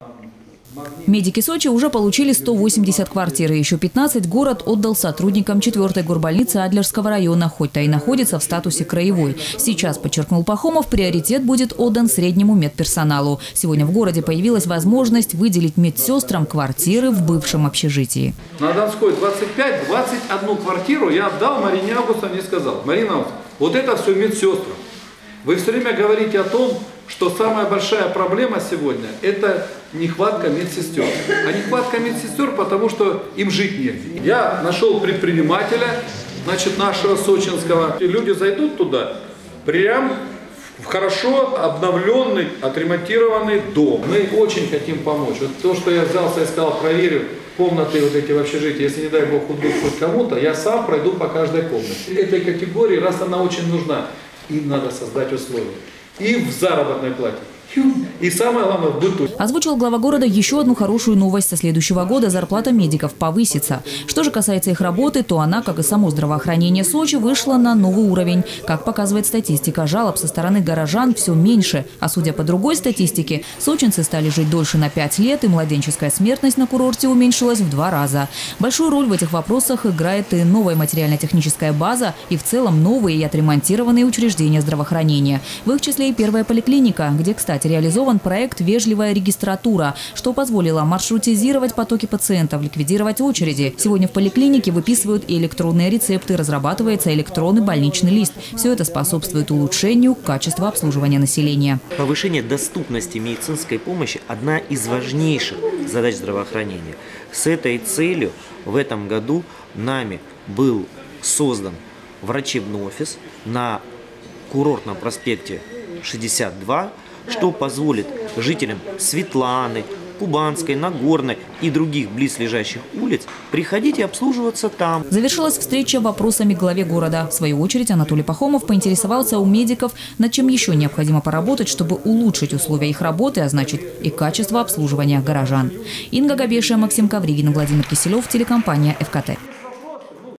Медики Сочи уже получили 180 квартир, и еще 15 город отдал сотрудникам 4-й горбольницы Адлерского района, хоть та и находится в статусе краевой. Сейчас, подчеркнул Пахомов, приоритет будет отдан среднему медперсоналу. Сегодня в городе появилась возможность выделить медсестрам квартиры в бывшем общежитии. На Донской 21 квартиру я отдал Марине Августовне и сказал: Марина Августовна, вот это все медсестрам. Вы все время говорите о том, что самая большая проблема сегодня – это нехватка медсестер. А нехватка медсестер, потому что им жить негде. Я нашел предпринимателя, нашего сочинского. И люди зайдут туда, прям в хорошо обновленный, отремонтированный дом. Мы очень хотим помочь. Вот то, что я взялся и сказал, проверю комнаты вот эти в общежитии, если, не дай бог, удастся хоть кому-то, я сам пройду по каждой комнате. Этой категории, раз она очень нужна, им надо создать условия. И в заработной плате. И самое главное, в быту. Озвучил глава города еще одну хорошую новость. Со следующего года зарплата медиков повысится. Что же касается их работы, то она, как и само здравоохранение Сочи, вышла на новый уровень. Как показывает статистика, жалоб со стороны горожан все меньше. А судя по другой статистике, сочинцы стали жить дольше на 5 лет, и младенческая смертность на курорте уменьшилась в 2 раза. Большую роль в этих вопросах играет и новая материально-техническая база, и в целом новые и отремонтированные учреждения здравоохранения. В их числе и первая поликлиника, где, кстати, реализован проект «Вежливая регистратура», что позволило маршрутизировать потоки пациентов, ликвидировать очереди. Сегодня в поликлинике выписывают и электронные рецепты, разрабатывается электронный больничный лист. Все это способствует улучшению качества обслуживания населения. Повышение доступности медицинской помощи – одна из важнейших задач здравоохранения. С этой целью в этом году нами был создан врачебный офис на Курортном проспекте 62, что позволит жителям Светланы, Кубанской, Нагорной и других близлежащих улиц приходить и обслуживаться там. Завершилась встреча вопросами главе города. В свою очередь Анатолий Пахомов поинтересовался у медиков, над чем еще необходимо поработать, чтобы улучшить условия их работы, а значит и качество обслуживания горожан. Инга Габешия, Максим Ковригин, Владимир Киселев, телекомпания ФКТ.